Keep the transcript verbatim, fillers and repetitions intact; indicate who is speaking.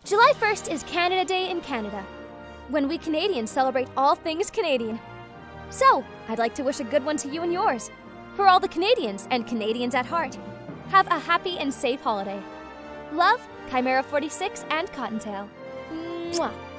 Speaker 1: July first is Canada Day in Canada, when we Canadians celebrate all things Canadian. So, I'd like to wish a good one to you and yours. For all the Canadians and Canadians at heart, have a happy and safe holiday. Love, Chimera forty-six and Cottontail. Mwah.